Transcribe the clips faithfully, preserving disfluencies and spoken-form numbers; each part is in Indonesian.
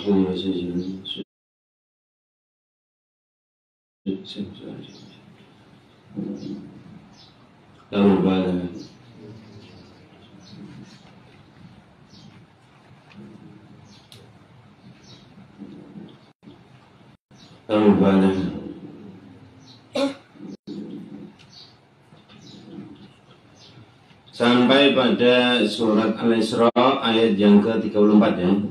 Allahumma salli sampai pada surat Al-Isra ayat yang ke tiga puluh empat ya.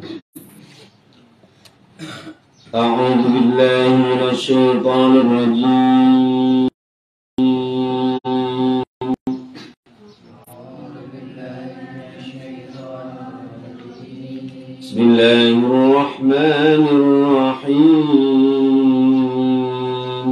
A'udzu billahi minasyaitonir rajim. Bismillahirrahmanirrahim.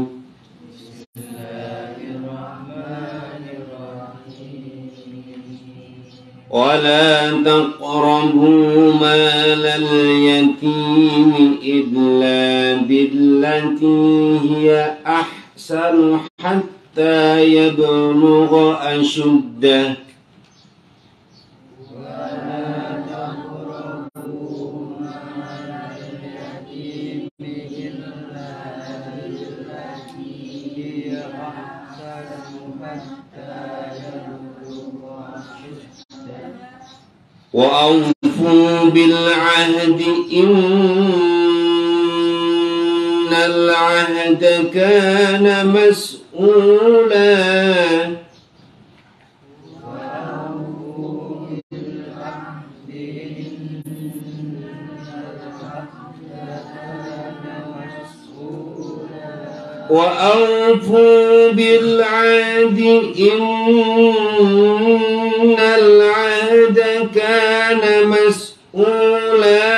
ولا تقربوا مال اليتيم إلا بالتي هي أحسن حتى يبلغ أشده وأوفوا بالعهد إن العهد كان مسؤولا وأوفوا بالعهد إن العهد كان مسؤولا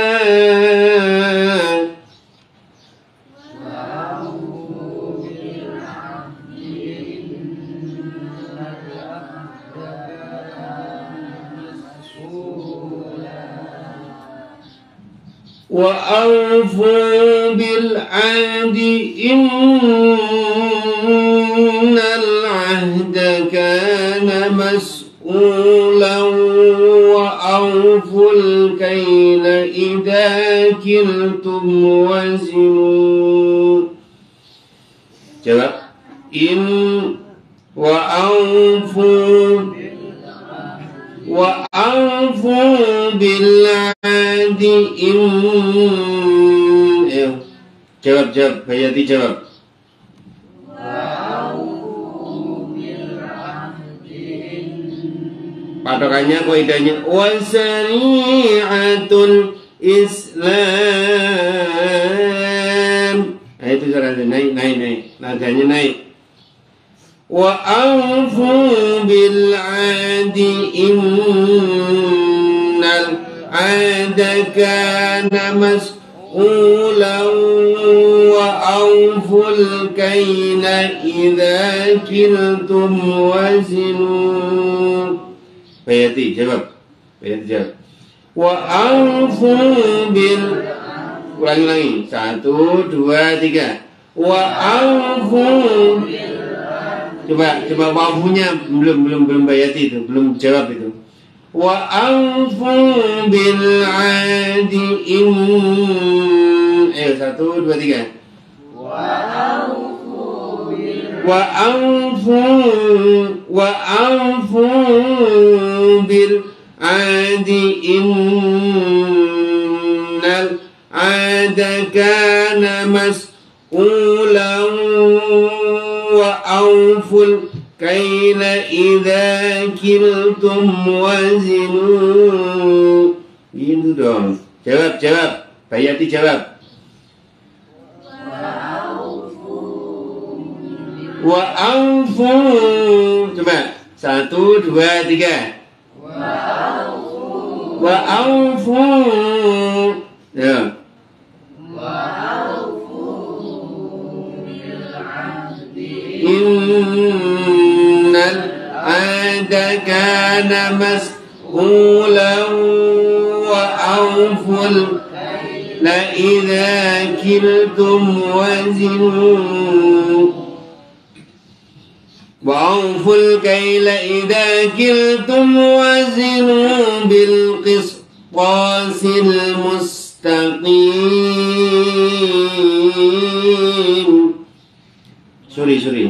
وأوفوا بالعهد إن العهد كان مسؤولا وأوفوا الكيل إذا كلتم وزنوا. Jawab. In وأوفوا وأوفوا بالعهد إن eh, jawab jawab Bayati jawab. Patokannya kaidahnya wasari'atul Islam. Nah itu caranya naik naik naik nadanya naik. Wa aufu bil adi innal ada kana mas'ulan wa auful kaina idza kiltum wazinu. Bayati jawab. Bayati jawab. Wa aufu bil ulangi lagi. Satu, dua, tiga. Wa aufu coba coba wawunya belum belum belum bayati itu belum jawab itu. Wa aufu bil adi in eh satu dua tiga. Wa aufu bil wa aufu wa aufu bil adi innal ada kana mas'ulan wa auful kaila idza kiltum wazinu. Gitu dong. Jawab, jawab. Bayati jawab. Wa aufu. Coba. Satu, dua, tiga. Wa aufu. Ya. Innal ada kana mas'ulan wa awful la idza kiltum wazinu wa awful kayla idza kiltum wazinu bil qisṭasil mustaqim. mustaqim. Sorry, sorry.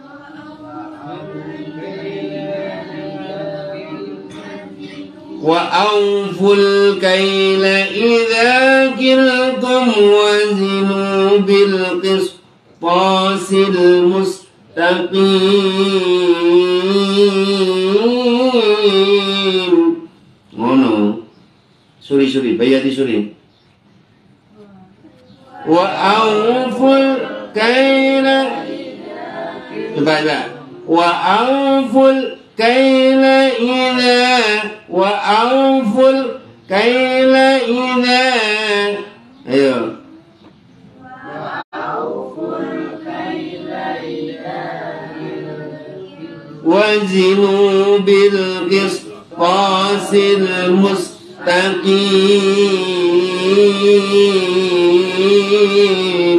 Wa awful kaila idza kiltum wazinu bil qisṭasil mustaqim. Ngono. Sorry, sorry, bayati sorry. Wa awful kaila. Coba, coba. Wa awful kaila idza wa awful kaila idza. Ayo. Wa awful kaila idza wazinu bil qisṭasil mustaqim.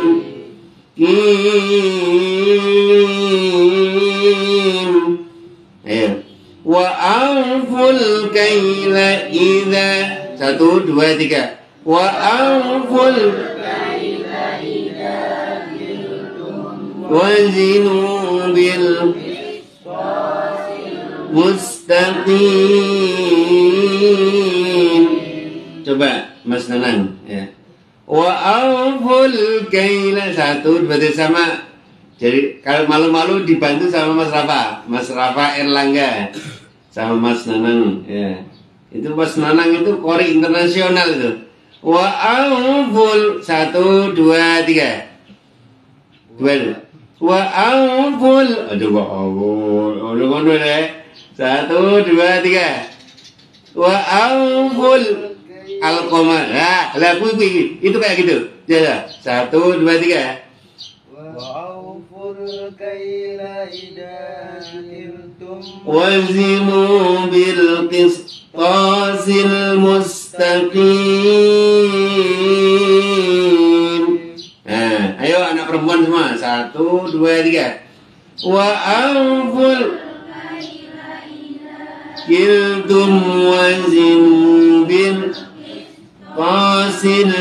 Kim. Ayo. Wa awful kaila idza. Satu, dua, tiga. Wa awful kaila idza wazinu bil mustaqim. Coba Mas Nanang ya. Wa awful kaila. Satu, dua, tiga sama. Jadi kalau malu-malu dibantu sama Mas Rafa, Mas Rafa Erlangga, sama Mas Nanang, ya. Itu Mas Nanang itu kori internasional itu. Wa awful. Satu, dua, tiga. Dua. Wa awful. Aduh, wa awful. Aduh, ngono deh. Satu, dua, tiga. Wa awful al-qamar. Nah, lah itu kayak gitu. Ya, satu, dua, tiga. Wazinu bil qisṭasil mustaqim. Nah, ayo anak perempuan semua. Satu, dua, tiga. Wa awful kiltum wazinu bil qisṭasil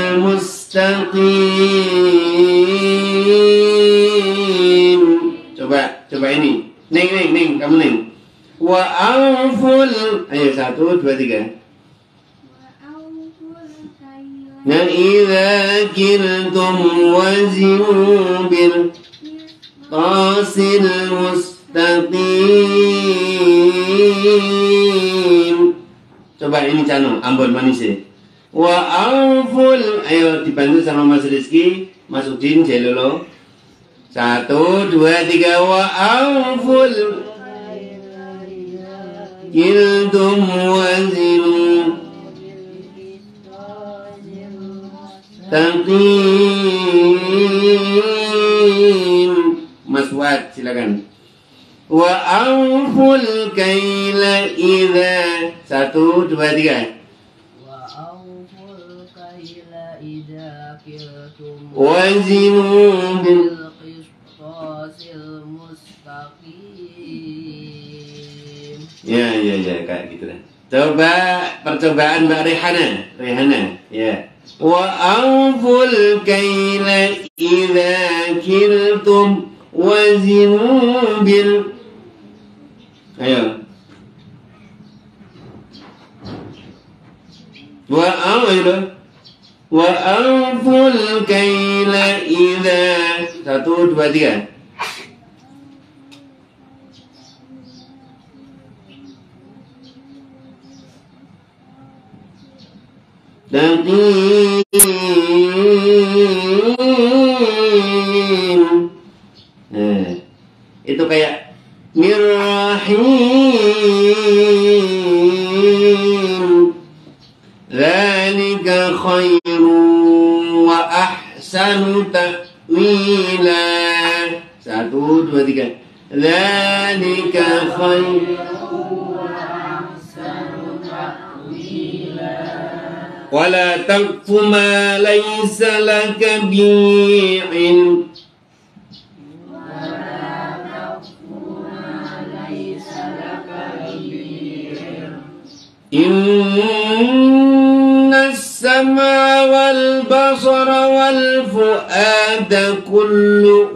mustaqim. Coba, coba ini. Ning, ning, ning, kamu ning. Wa awful. Ayo, satu, dua, tiga. Nah, idza kiltum wazinu bil qasil mustaqim. Coba ini Cano, Ambon Manise. Wa awful. Ayo dibantu sama Mas Rizky, Mas Udin, Jelolo. Satu, dua, tiga. Wa awful kiltum wazinu taqim. Mas Wad, silakan. Wa awful kaila idza. Satu, dua, tiga. Wa awful kaila idza kiltum wazinu bil mustaqim. Ya, ya, ya, kayak gitu lah. Coba percobaan Mbak Rehana, Rehana, ya. Wa awful kaila idza kiltum wazinu bil. Ayo. Wa awful wa awful kaila idza. Satu, dua, tiga. Taqim. Nah, itu kayak mirrahim. Dzalika khairun wa ahsanu ta'wila. Satu, dua, tiga. Dzalika khairun wala taqfu ma laysa laka bihi ilm. Inna as-sam'a wal ada kullu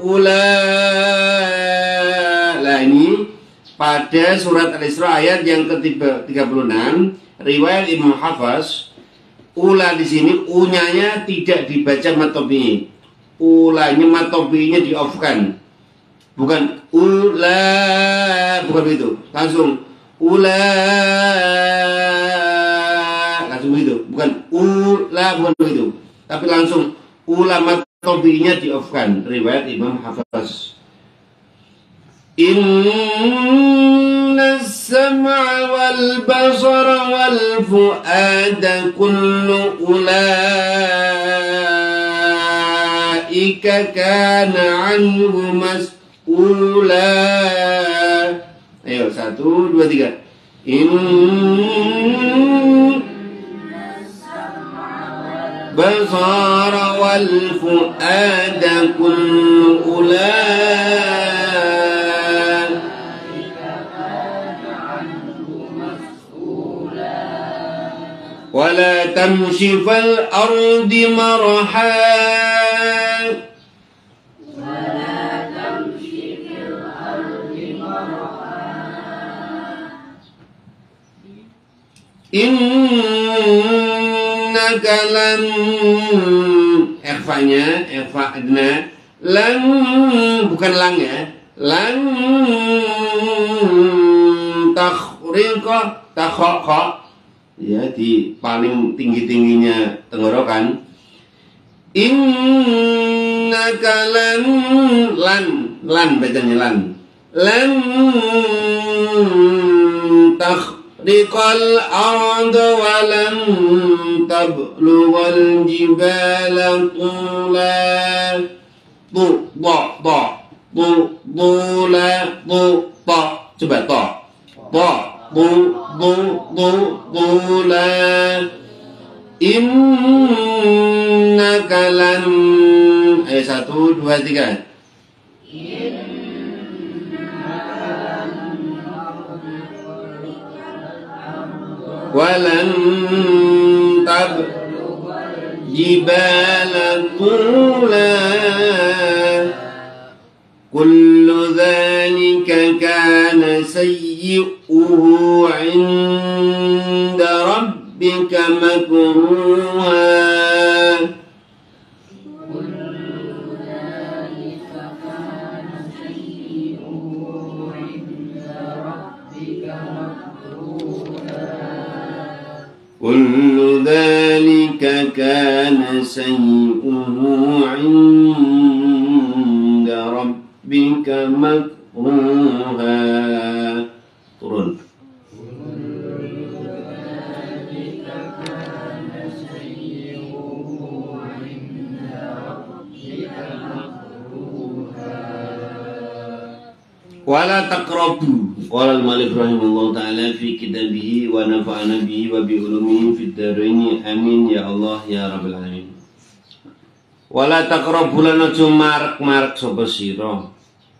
ula. Nah ini pada surat Al-Isra ayat yang ke tiga puluh enam, riwayat Imam Hafaz, ula di sini unyanya tidak dibaca matobi. Ulanya matobinya di off kan. Bukan ula, bukan begitu. Langsung ula, langsung begitu. Bukan ula, bukan begitu. Tapi langsung ulama tobinya di off kan. Riwayat Imam Hafaz. Inna sam'a wal basara wal fu'ada kullu ulaika kana anhu mas'ula. Ayo, satu, dua, tiga. Inna basara wal fu'ada kullu ulaika wala tamshi fal ardi marha wala tamshi fil ardi marha innaka lan ikhfanya ikhfa adna lan bukan lang ya lan takhriqa takhqa ya di paling tinggi-tingginya tenggorokan. Innaka lan lan lan bacanya lan lan takhriqal arda wa lan tablughal jibala tula tu ba ba tu tula tu ta coba ta ta bu bu bu bula innaka lan eh satu dua tiga walan tab jibala tula kullu dhalika kana sayyi'uhu 'inda rabbika makruha kullu dhalika kana sayyi'uhu 'inda rabbika makruha kullu dhalika kana sayyi'uhu 'inda rabbika bika makruha turun wala taqrabu qala al-mu'allif rahimahullah ta'ala fi kitabihi wa nafa'ana bihi wa bi ulumihi fid dharain amin ya Allah ya rabbal alamin. Wala taqrabu lan aja marek-marek sapa sira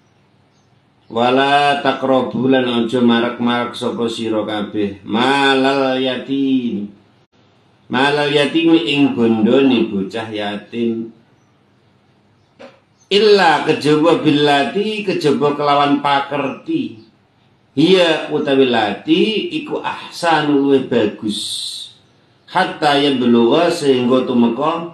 wala taqrabu lan aja marek-marek sapa sira kabeh malal yatim malal yatim ing bondone bocah yatim illa kejaba billati kejaba kelawan pakerti hiya utawi lati iku ahsanu luwih bagus hatta ya belugha sehingga tumeka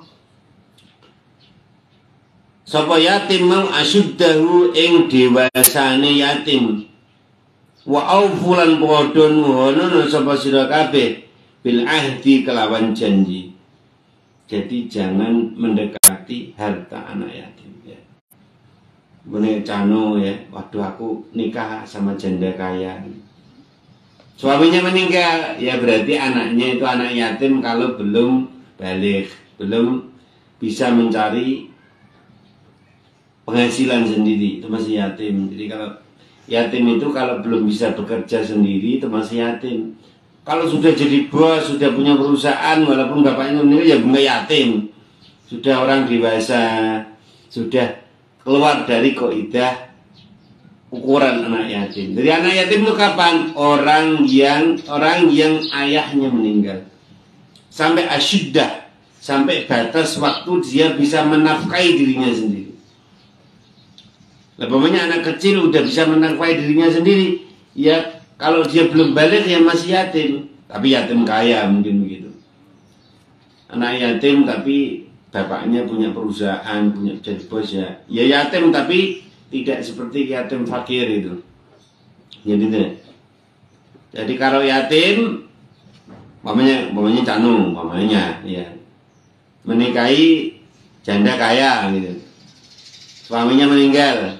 sapa yatim mau asyuddahu ing dewasane yatim wa aufulan padha nuhono sapa sira kabeh bil ahdi kelawan janji. Jadi jangan mendekati harta anak yatim ya. Bune cano ya, waduh aku nikah sama janda kaya. Suaminya meninggal, ya berarti anaknya itu anak yatim kalau belum balik, belum bisa mencari penghasilan sendiri, itu masih yatim. Jadi kalau yatim itu kalau belum bisa bekerja sendiri itu masih yatim. Kalau sudah jadi bos, sudah punya perusahaan, walaupun bapaknya meninggal ya bukan yatim. Sudah orang dewasa, sudah keluar dari kaidah ukuran anak yatim. Jadi anak yatim itu kapan? Orang yang orang yang ayahnya meninggal. Sampai asyiddah, sampai batas waktu dia bisa menafkahi dirinya sendiri. Umpamanya anak kecil udah bisa menafkahi dirinya sendiri, ya kalau dia belum balik ya masih yatim, tapi yatim kaya mungkin begitu. Anak yatim tapi bapaknya punya perusahaan, punya jadi bos ya, ya yatim tapi tidak seperti yatim fakir itu. Jadi itu. Jadi kalau yatim, umpamanya, umpamanya canu, umpamanya ya menikahi janda kaya gitu, suaminya meninggal.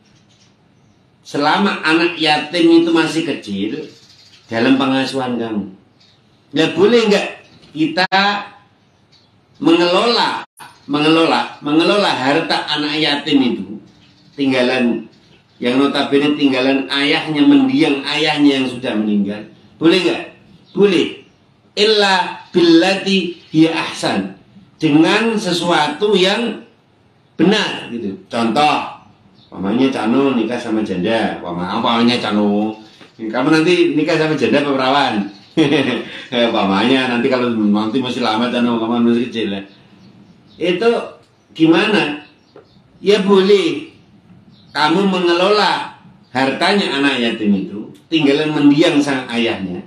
Selama anak yatim itu masih kecil dalam pengasuhan kamu, ya boleh nggak kita mengelola, mengelola, mengelola harta anak yatim itu, tinggalan yang notabene tinggalan ayahnya, mendiang ayahnya yang sudah meninggal, boleh nggak? Boleh. Illa billati hiya ahsan, dengan sesuatu yang benar gitu. Contoh, pamannya Canu nikah sama janda, paman pamannya Canu, kamu nanti nikah sama janda apa perawan? Pamannya nanti kalau nanti masih lama Canu, kamu masih kecil ya. Itu gimana? Ya boleh kamu mengelola hartanya anak yatim itu, tinggalan mendiang sang ayahnya.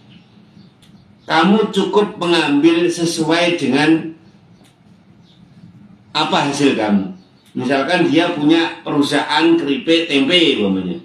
Kamu cukup mengambil sesuai dengan apa hasil kamu. Misalkan dia punya perusahaan keripik tempe umpamanya,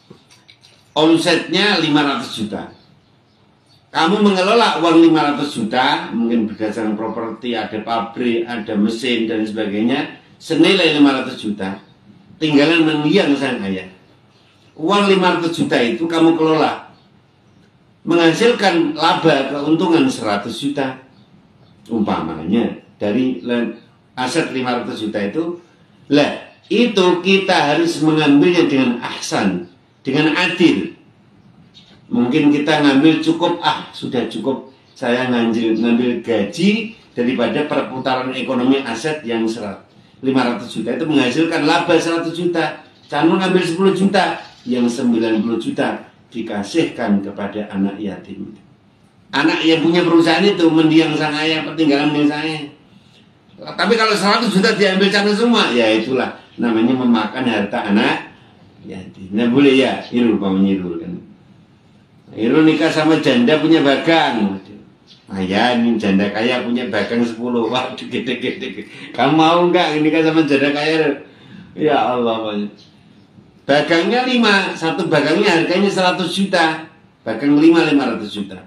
omsetnya lima ratus juta. Kamu mengelola uang lima ratus juta, mungkin berdasarkan properti, ada pabrik, ada mesin dan sebagainya, senilai lima ratus juta. Tinggalan mendiang sang ayah. Uang lima ratus juta itu kamu kelola, menghasilkan laba keuntungan seratus juta. Umpamanya dari aset lima ratus juta itu, lah itu kita harus mengambilnya dengan ahsan, dengan adil. Mungkin kita ngambil cukup, ah sudah cukup saya ngambil, ngambil gaji daripada perputaran ekonomi aset yang lima ratus juta itu menghasilkan laba seratus juta. Canu ngambil sepuluh juta, yang sembilan puluh juta dikasihkan kepada anak yatim. Anak yang punya perusahaan itu mendiang sang ayah, peninggalan mendiang sang ayah. Tapi kalau seratus juta diambil Canu semua, ya itulah namanya memakan harta anak yatim. Nah boleh ya, Irul pamannya Irul kan. Irul nikah sama janda punya bagang. Ayah ini janda kaya punya bagang sepuluh. Waduh gede-gede. Kamu mau nggak nikah sama janda kaya? Ya Allah. Bagangnya lima, satu bagangnya harganya seratus juta. Bagang lima, lima ratus juta.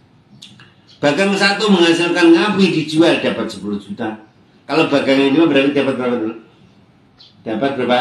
Bagang satu menghasilkan ngapi dijual dapat sepuluh juta. Kalau bagang yang lima berarti dapat berapa dulu? Dapat berapa?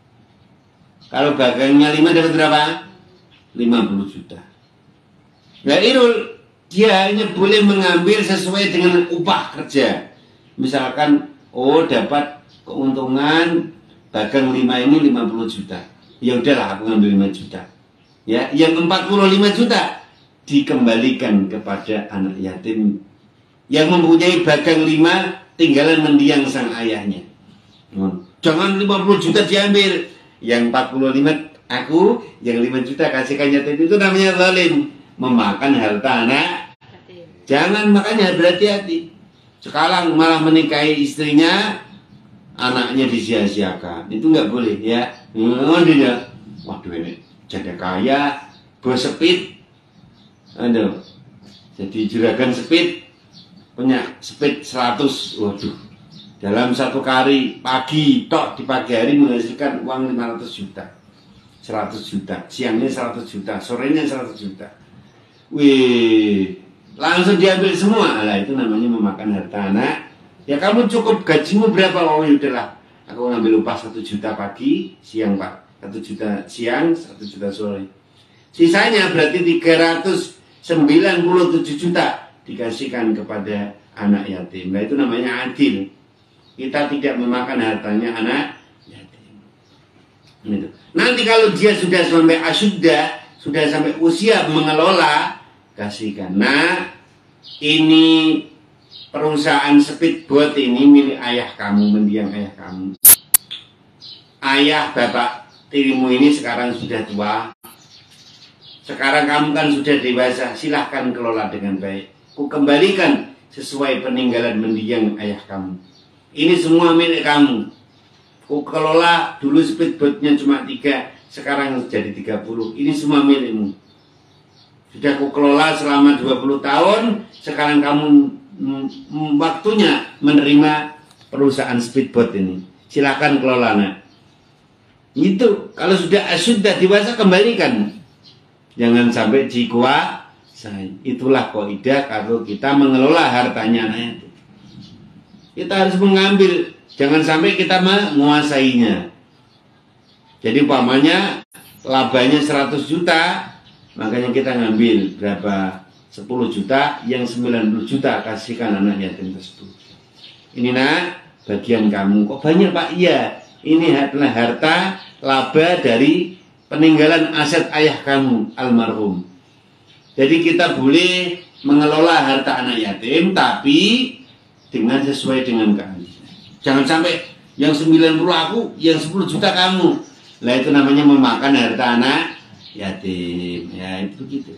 Kalau bagangnya lima dapat berapa? lima puluh juta. Nah Irul, dia hanya boleh mengambil sesuai dengan upah kerja. Misalkan, oh dapat keuntungan bagang lima ini lima puluh juta. Ya udahlah aku ngambil lima juta. Ya, yang empat puluh lima juta dikembalikan kepada anak yatim yang mempunyai bagang lima tinggalan mendiang sang ayahnya. Jangan lima puluh juta diambil, yang empat puluh lima aku, yang lima juta kasihkan yatim. Itu namanya zalim, memakan harta anak. Jangan, makanya berhati-hati. Sekarang malah menikahi istrinya, anaknya disia-siakan. Itu nggak boleh ya. Oh dia, waduh ini janda kaya, bos sepit, aduh, jadi juragan sepit, punya sepit seratus, waduh, dalam satu kali pagi, tok di pagi hari menghasilkan uang lima ratus juta, seratus juta, siangnya seratus juta, sorenya seratus juta. Wih, langsung diambil semua. Lah itu namanya memakan harta anak. Ya kamu cukup gajimu berapa? Oh yaudahlah, aku ngambil upah satu juta pagi, siang pak, satu juta siang, satu juta sore. Sisanya berarti tiga ratus sembilan puluh tujuh juta dikasihkan kepada anak yatim. Nah itu namanya adil. Kita tidak memakan hartanya anak yatim. Gitu. Nanti kalau dia sudah sampai asyudda, sudah sampai usia mengelola, kasihkan. Nah, ini perusahaan speedboat ini milik ayah kamu, mendiang ayah kamu. Ayah bapak tirimu ini sekarang sudah tua. Sekarang kamu kan sudah dewasa, silahkan kelola dengan baik. Ku kembalikan sesuai peninggalan mendiang ayah kamu. Ini semua milik kamu. Kau kelola dulu speedboatnya cuma tiga, sekarang jadi tiga puluh. Ini semua milikmu. Sudah kau kelola selama dua puluh tahun, sekarang kamu mm, waktunya menerima perusahaan speedboat ini. Silakan kelola, nak. Itu kalau sudah sudah dewasa kembalikan. Jangan sampai dikuasai. Itulah kaidah kalau kita mengelola hartanya anak yatim. Kita harus mengambil, jangan sampai kita menguasainya. Jadi umpamanya labanya seratus juta, makanya kita ngambil berapa? sepuluh juta, yang sembilan puluh juta kasihkan anak yatim tersebut. Ini nak, bagian kamu. Kok banyak, Pak? Iya, ini adalah harta laba dari peninggalan aset ayah kamu almarhum. Jadi kita boleh mengelola harta anak yatim, tapi dengan sesuai dengan keahlian. Jangan sampai yang sembilan puluh aku, yang sepuluh juta kamu. Lah itu namanya memakan harta anak yatim. Ya itu begitu.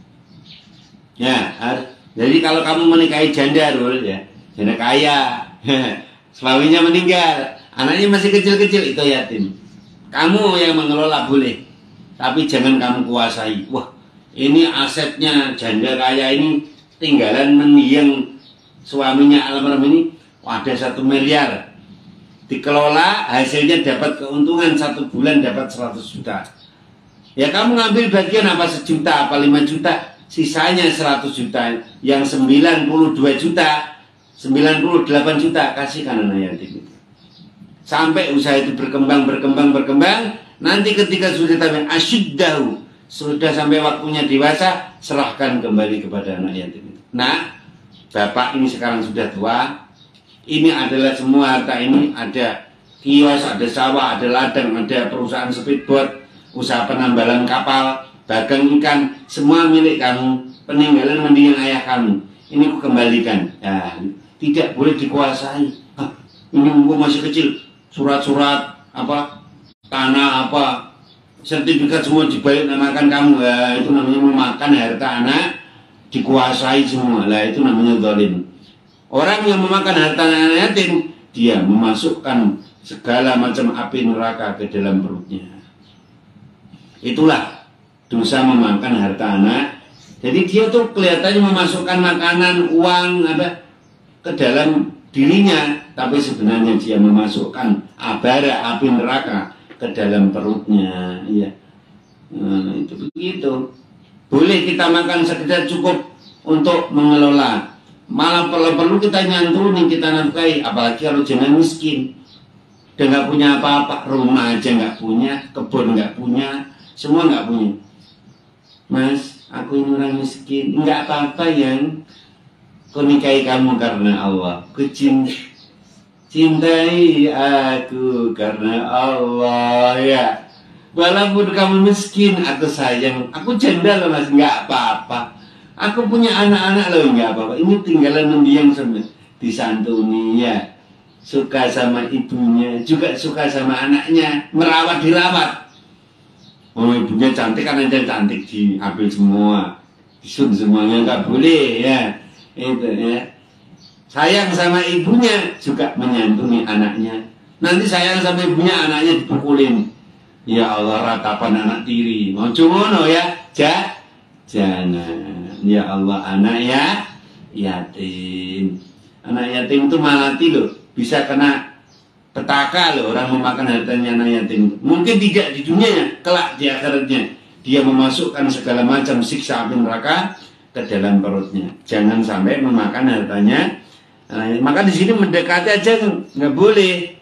Ya, jadi kalau kamu menikahi janda, Rul, ya, janda kaya, suaminya meninggal, anaknya masih kecil-kecil, itu yatim. Kamu yang mengelola boleh, tapi jangan kamu kuasai. Wah, ini asetnya janda kaya ini tinggalan mendiang suaminya almarhum ini, wah, ada satu miliar. Dikelola, hasilnya dapat keuntungan satu bulan dapat seratus juta. Ya kamu ngambil bagian apa sejuta, apa lima juta, sisanya seratus juta, yang sembilan puluh dua juta, sembilan puluh delapan juta kasihkan anak yatim itu. Sampai usaha itu berkembang, berkembang, berkembang. Nanti ketika sudah sampai asyiddahu, sudah sampai waktunya dewasa, serahkan kembali kepada anak yatim itu. Nah, bapak ini sekarang sudah tua. Ini adalah semua harta ini, ada kios, ada sawah, ada ladang, ada perusahaan speedboat, usaha penambalan kapal, dagang ikan, semua milik kamu, peninggalan mendiang ayah kamu. Ini aku kembalikan. Ya, tidak boleh dikuasai. Hah, ini aku masih kecil. Surat-surat apa, tanah apa, sertifikat semua dibalik namakan kamu. Ya, itu namanya memakan harta anak, dikuasai semua. Lah itu namanya zalim. Orang yang memakan harta anak yatim, dia memasukkan segala macam api neraka ke dalam perutnya. Itulah dosa memakan harta anak. Jadi dia tuh kelihatannya memasukkan makanan, uang apa ke dalam dirinya, tapi sebenarnya dia memasukkan bara api neraka ke dalam perutnya. Iya, nah, itu begitu. Boleh kita makan sekedar cukup untuk mengelola, malah perlu-perlu kita nyantuni, kita nafkahi. Apalagi kalau jangan miskin, udah nggak punya apa-apa, rumah aja nggak punya, kebun nggak punya, semua nggak punya. Mas, aku ini orang miskin, nggak apa-apa yang ku nikahi kamu karena Allah. Ku cintai aku karena Allah, ya. Walaupun kamu miskin, aku sayang. Aku janda loh mas, nggak apa-apa. Aku punya anak-anak loh, nggak apa-apa. Ini tinggalan mendiang sama disantuni, ya. Suka sama ibunya, juga suka sama anaknya, merawat dirawat. Oh ibunya cantik, anaknya cantik, diambil semua, disun semuanya, nggak boleh, ya. Itu ya, sayang sama ibunya, juga menyantuni anaknya. Nanti sayang sama ibunya, anaknya dipukulin. Ya Allah, ratapan anak tiri, mau cumono ya, ja, jangan. Ya Allah, anak ya yatim, anak yatim itu malati loh, bisa kena petaka loh orang memakan hartanya anak yatim. Mungkin tidak di dunianya, kelak di akhiratnya dia memasukkan segala macam siksa api neraka ke dalam perutnya. Jangan sampai memakan hartanya. Nah, maka di sini mendekati aja nggak boleh.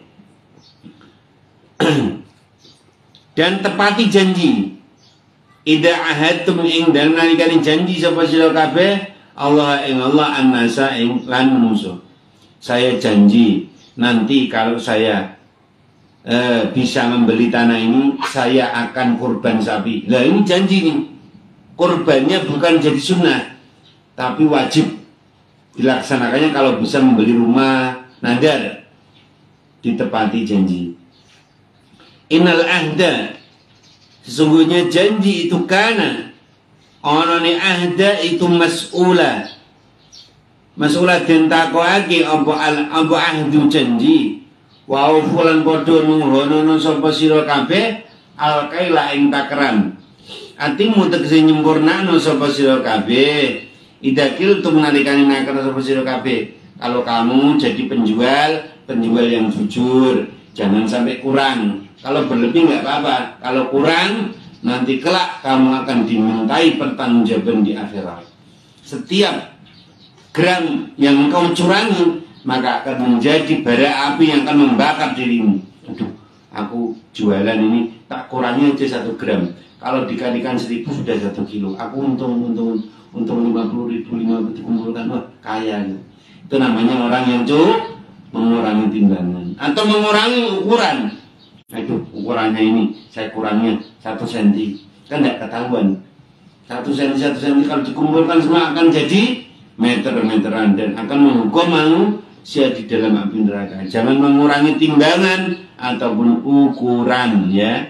Dan tepati janji. Idza ahadtum ing dalem nalikane janji sapa sira kabeh Allah ing Allah annasa ing lan manusa. Saya janji nanti kalau saya eh, bisa membeli tanah ini, saya akan kurban sapi. Lah ini janji nih. Kurbannya bukan jadi sunnah, tapi wajib dilaksanakannya kalau bisa membeli rumah, nadar, ditepati janji. Innal ahda, sesungguhnya janji itu kana onone ahda itu mas'ula, Masulah den takoake apa al apa ahdu janji. Wa ufulan padha nuhono sapa sira kabeh al kaila ing takaran. Atimu tegese nyempurnakno sapa sira kabeh. Idakil tu menalikane nakar sapa sira kabeh. Kalau kamu jadi penjual, penjual yang jujur, jangan sampai kurang. Kalau berlebih nggak apa-apa. Kalau kurang, nanti kelak kamu akan dimintai pertanggungjawaban di akhirat. Setiap gram yang engkau curangi, maka akan menjadi bara api yang akan membakar dirimu. Aduh, aku jualan ini tak kurangi aja satu gram. Kalau dikalikan seribu sudah satu kilo. Aku untung untung untung lima puluh ribu lima puluh dikumpulkan, wah kaya. Itu namanya orang yang cu mengurangi timbangan atau mengurangi ukuran. Nah, itu ukurannya ini saya kurangnya satu senti, kan tidak ketahuan. Satu senti satu senti kalau dikumpulkan semua akan jadi meter-meteran dan akan menghukum manusia di dalam api neraka. Jangan mengurangi timbangan ataupun ukuran, ya.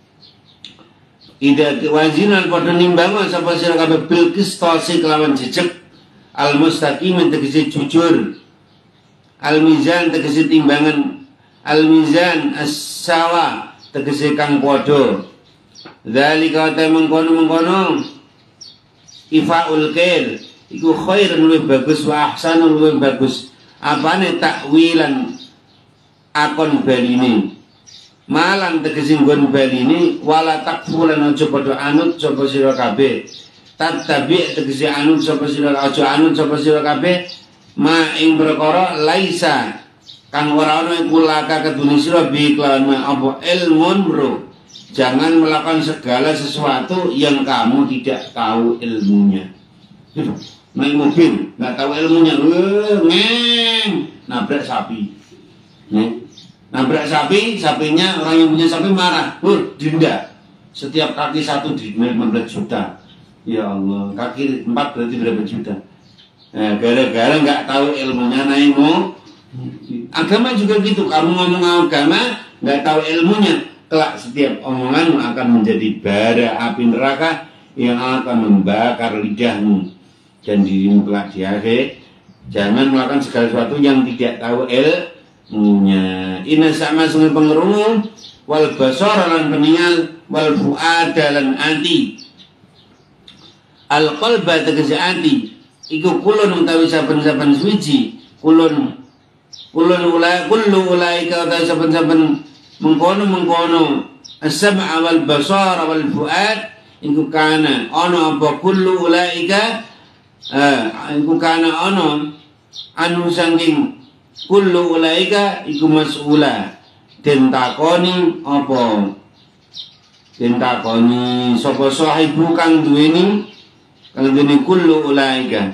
Ida wazinan pada nimbangan sapa sira kabeh bil qistasi kelawan jejeg al mustaqim tegese jujur, al mizan tegese timbangan, al mizan as-sawa tegese kang padha. Zalika ta mengkono-mengkono ifaul kail iku khairun luwih bagus wa ahsanun luwih bagus. Apane takwilan akon baline. Malang tegese nggon baline wala takfulan aja padha anut sapa sira kabeh. Tattabi tegese anut sapa sira aja anut sapa sira kabeh ma ing perkara laisa kang ora ana iku laka kedune sira bi kelawan apa ilmun bro. Jangan melakukan segala sesuatu yang kamu tidak tahu ilmunya. Naik mobil, nggak tahu ilmunya, ngeng, nabrak sapi, nih, nabrak sapi, sapinya orang yang punya sapi marah, uh, denda, setiap kaki satu denda lima belas juta, ya Allah, kaki empat berarti berapa juta? Nah, gara-gara nggak tahu ilmunya naik mau, agama juga gitu, kamu ngomong agama nggak tahu ilmunya, kelak setiap omonganmu akan menjadi bara api neraka yang akan membakar lidahmu. Dan dirimu kelak di akhir. Jangan melakukan segala sesuatu yang tidak tahu ilmunya. Inna sama sungai pengerungu wal basar lan peningal wal fuada lan ati. Al qalba tegese ati iku kulun utawi saben-saben suci. Kulun kulun ulai kullu ulaika utawi saben-saben mengkono-mengkono as-sam'a wal basar wal fuad iku kana ana apa kullu ulaika Eh, iku kana ana anu saking kullu ulaika iku mas'ula den takoni apa den takoni sapa sahibu kang duweni kang duweni kullu ulaika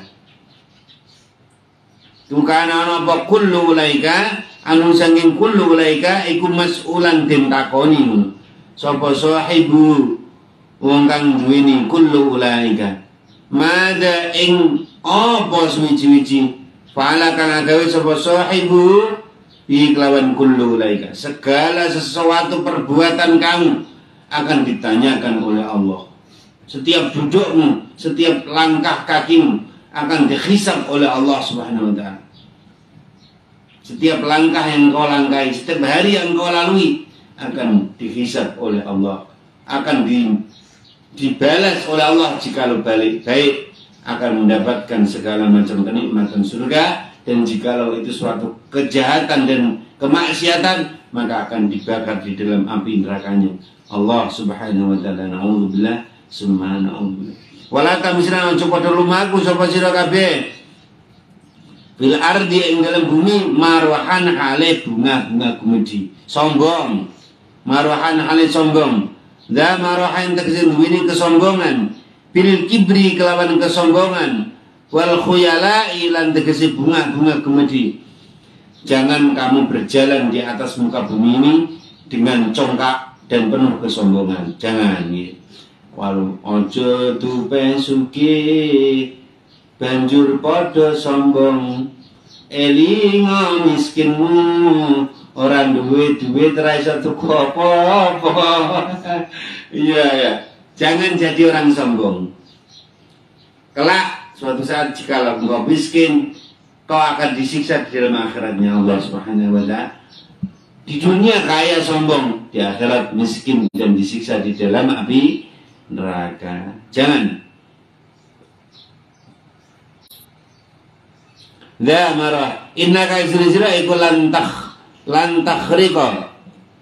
iku kana ana apa kullu ulaika anu saking kullu ulaika iku mas'ulan den takoni sapa sahibu wong kang duweni kullu ulaika mada ing apa suwi-wiji fala kang agawe sapa sahibu bi kelawan kullu ulaika segala sesuatu perbuatan kamu akan ditanyakan oleh Allah. Setiap dudukmu, setiap langkah kakimu akan dihisab oleh Allah Subhanahu wa taala. Setiap langkah yang kau langkahi, setiap hari yang kau lalui akan dihisab oleh Allah, akan di dibalas oleh Allah jikalau balik baik akan mendapatkan segala macam kenikmatan surga, dan jikalau itu suatu kejahatan dan kemaksiatan maka akan dibakar di dalam api nerakanya Allah Subhanahu wa taala. Nauzubillah summa nauzubillah. Wala tamisna coba lumaku sapa sira kabeh bil ardi ing dalam bumi marwahan hale bunga-bunga gumedi sombong, marwahan hale sombong. Da marahan tegese duweni kesombongan, bil kibri kelawan kesombongan, wal khuyala lan tegese bunga-bunga gemedi. Jangan kamu berjalan di atas muka bumi ini dengan congkak dan penuh kesombongan. Jangan ya. Walau ojo tupe sugih banjur padha sombong, elingo miskinmu orang duit-duit rasa tuku apa-apa. Iya ya, jangan jadi orang sombong. Kelak suatu saat jika engkau miskin, kau akan disiksa di dalam akhiratnya Allah Subhanahu wa ta'ala. Di dunia kaya sombong, di akhirat miskin dan disiksa di dalam api neraka. Jangan. Dah marah. Innaka isra iku lantakh lantakhriqa.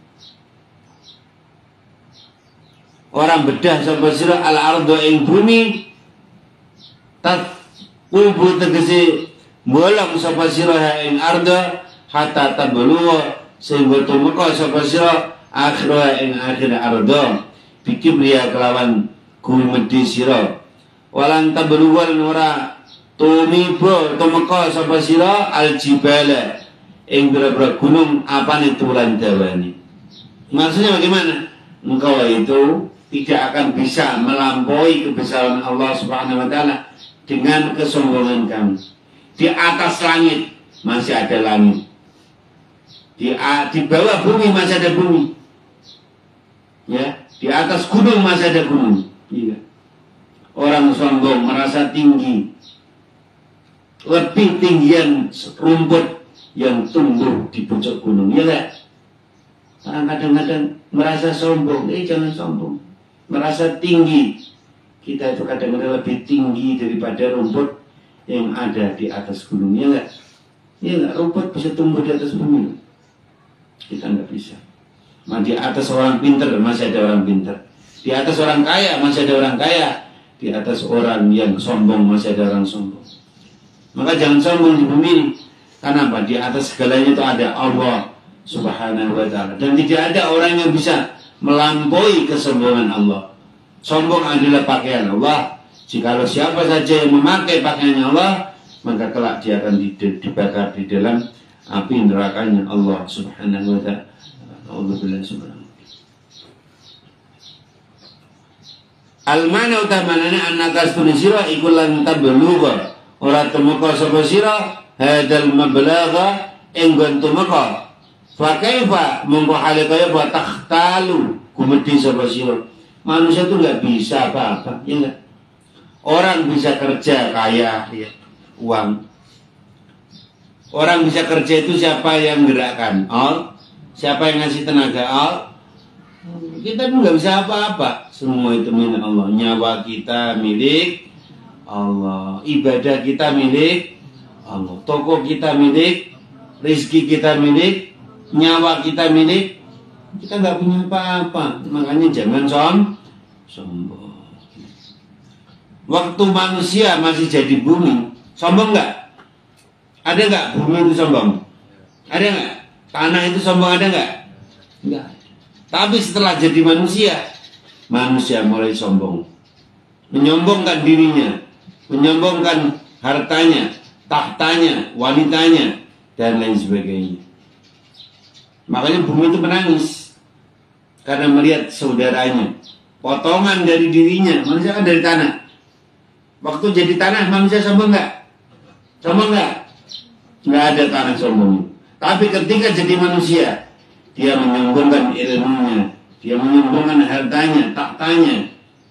Orang bedah sapa sira al ardo ing bumi tat kubu tegese bolong sapa sira ing ardo hatta tabluwa sehingga tumeka sapa sira akhira ing akhir ardo bikin dia kelawan gumedi sira walan tabluwa ora tumiba tumeka sapa sira aljibala ing bera-bera gunung apane tulan dawani. Maksudnya bagaimana? Engkau itu tidak akan bisa melampaui kebesaran Allah Subhanahu wa ta'ala dengan kesombongan kamu. Di atas langit masih ada langit. Di, di bawah bumi masih ada bumi. Ya, di atas gunung masih ada gunung. Iya. Orang sombong merasa tinggi. Lebih tinggian rumput yang tumbuh di puncak gunung. Ya enggak? Orang kadang-kadang merasa sombong. Eh jangan sombong. Merasa tinggi. Kita itu kadang-kadang lebih tinggi daripada rumput yang ada di atas gunung. Ya enggak? Ya enggak? Rumput bisa tumbuh di atas bumi. Kita enggak bisa. Nah, di atas orang pintar masih ada orang pintar. Di atas orang kaya masih ada orang kaya. Di atas orang yang sombong masih ada orang sombong. Maka jangan sombong di bumi ini. Karena apa? Di atas segalanya itu ada Allah Subhanahu wa ta'ala. Dan tidak ada orang yang bisa melampaui kesombongan Allah. Sombong adalah pakaian Allah. Jikalau siapa saja yang memakai pakaiannya Allah, maka kelak dia akan dibakar di dalam api nerakanya Allah Subhanahu wa ta'ala. Alhamdulillah subhanahu. Al-mana utamanana annakas tunisira iku lan tablugha. Ora temeka sapa sira hadal mablagha enggon tumeka. Fa kaifa monggo hale kaya buat takhtalu kumedi sapa sira. Manusia itu enggak bisa apa-apa, ya enggak? Orang bisa kerja kaya, ya, uang. Orang bisa kerja itu siapa yang gerakkan? Allah. Siapa yang ngasih tenaga? Allah. Kita pun nggak bisa apa-apa. Semua itu milik Allah. Nyawa kita milik Allah. Ibadah kita milik Allah. Toko kita milik. Rizki kita milik. Nyawa kita milik. Kita nggak punya apa-apa. Makanya jangan som sombong. Waktu manusia masih jadi bumi, sombong nggak? Ada nggak bumi itu sombong? Ada nggak? Tanah itu sombong ada nggak? Nggak. Tapi setelah jadi manusia, manusia mulai sombong, menyombongkan dirinya, menyombongkan hartanya, tahtanya, wanitanya, dan lain sebagainya. Makanya bumi itu menangis karena melihat saudaranya, potongan dari dirinya. Manusia kan dari tanah. Waktu jadi tanah, manusia sombong nggak? Sombong nggak? Nggak ada tanah sombong. Tapi ketika jadi manusia, dia menyombongkan ilmunya, dia menyombongkan hartanya, tahtanya.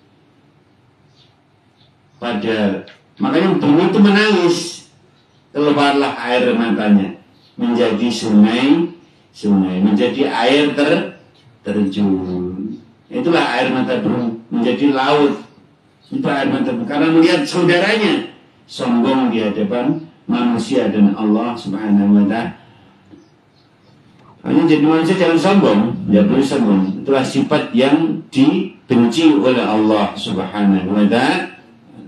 Pada makanya bumi itu menangis, keluarlah air matanya, menjadi sungai, sungai, menjadi air ter, terjun. Itulah air mata bumi, menjadi laut. Itu air mata bumi. Karena melihat saudaranya sombong di hadapan manusia dan Allah Subhanahu wa ta'ala. Hanya jadi manusia jangan sombong, jangan boleh sombong. Itulah sifat yang dibenci oleh Allah Subhanahu wa ta'ala.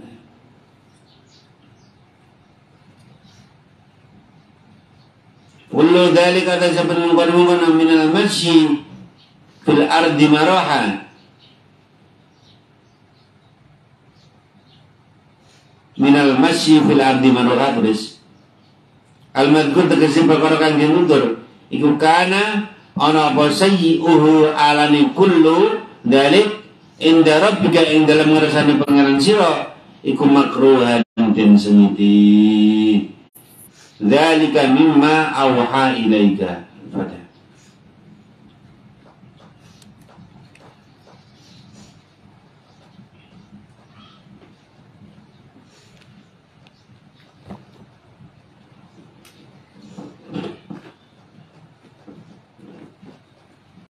Kullu dzalika tasabun qadmun min al-mashi fil ardi maraha. Min al-mashi fil ardi maraha terus. Al-madhkur tegese perkara kang dinutur. Iku kana ana apa sayyi'uhu alani kullu dalik inda rabbika ing dalam ngersane pangeran sira iku makruhan den sengiti. Dzalika mimma auha ilaika. Fatah.